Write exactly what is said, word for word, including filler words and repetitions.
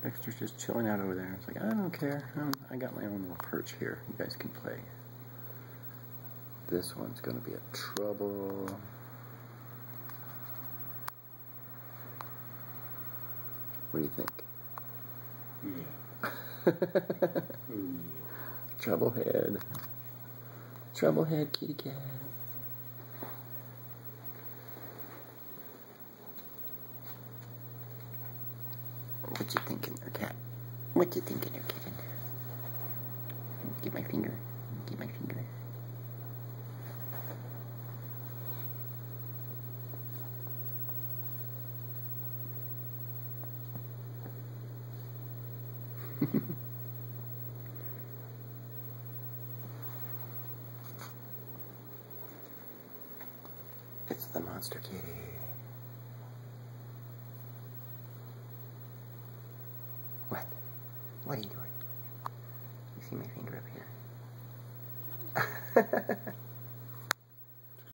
Dexter's just chilling out over there. It's like, I don't care. I'm, I got my own little perch here. You guys can play. This one's going to be a trouble. What do you think? Yeah. mm. Troublehead. Troublehead kitty cat. What you thinking there, cat? What you thinking there, kitten? Get my finger. Get my finger. It's the monster kitty. What? What are you doing? You see my finger up here?